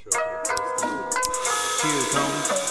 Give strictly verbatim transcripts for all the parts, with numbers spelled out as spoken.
Cheers, homie.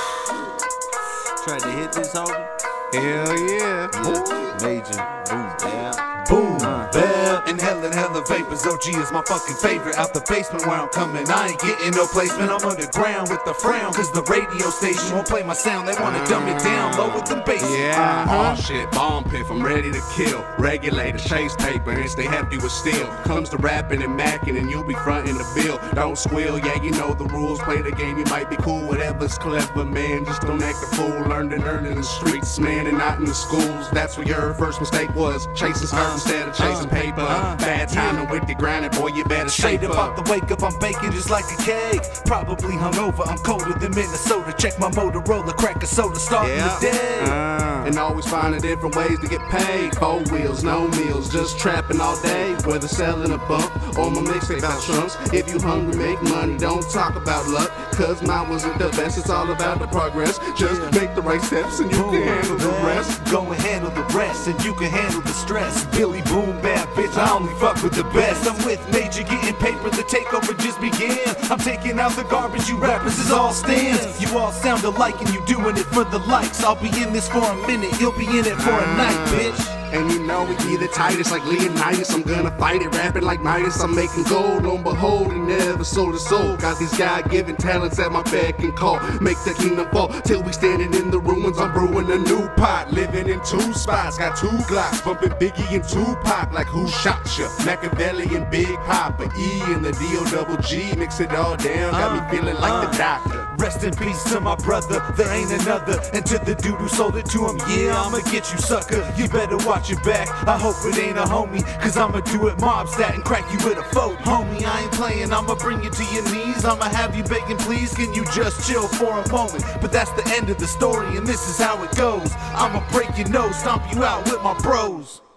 Tried to hit this, homie. Hell yeah. Yeah. Major. Boom, bap. Boom, Uh. bell, inhaling hella vapors. O G is my fucking favorite. Out the basement where I'm coming, I ain't getting no placement. I'm underground with the frown, cause the radio station won't play my sound. They wanna dumb it down, lower than bass. Yeah, uh-huh. Oh shit, bomb piff, I'm ready to kill. Regulators, chase paper, and stay hefty with steel. Comes to rapping and macking, and you'll be fronting the bill. Don't squeal, yeah, you know the rules. Play the game, you might be cool, whatever's clever, man. Just don't act a fool. Learn to learn in the streets, man, and not in the schools. That's where your first mistake was. Chasing skirts uh, instead of chasing uh, paper. Uh, Bad timing yeah. with the grinding, boy, you better straight shape up. up. Off the wake up, I'm baking just like a cake. Probably hungover, I'm colder than Minnesota. Check my Motorola, crack a soda, starting yeah. the day. Uh, and always finding different ways to get paid. Four wheels, no meals, just trapping all day. Whether selling a bump or my mixtape out trunks. If you hungry, make money, don't talk about luck. Cause mine wasn't the best, it's all about the progress. Just yeah. make the right steps and you Boom, can handle the rest. Go and handle the rest and you can handle the stress. Billy Boom Bap, bitch, I only fuck with the best. I'm with Major, getting paper, the takeover just began. I'm taking out the garbage, you rappers is all stands. You all sound alike and you doing it for the likes. I'll be in this for a minute, you'll be in it for a night, bitch. And you know we be the tightest like Leonidas. I'm gonna fight it, rapping like Midas. I'm making gold on behold, he never sold his soul. Got these God-given talents at my beck and call. Make the kingdom fall till we standing in the ruins. I'm brewing a new pot, living in two spots. Got two Glocks, bumping Biggie and Tupac. Like who shot ya? Machiavelli and Big Papa. E and the D O double G, mix it all down. Got me feeling like uh, the doctor. Rest in peace to my brother, there ain't another. And to the dude who sold it to him, yeah, I'ma get you, sucker. You better watch your back, I hope it ain't a homie. Cause I'ma do it mob stat and crack you with a fold. Homie, I ain't playing, I'ma bring you to your knees. I'ma have you begging, please, can you just chill for a moment? But that's the end of the story and this is how it goes. I'ma break your nose, stomp you out with my bros.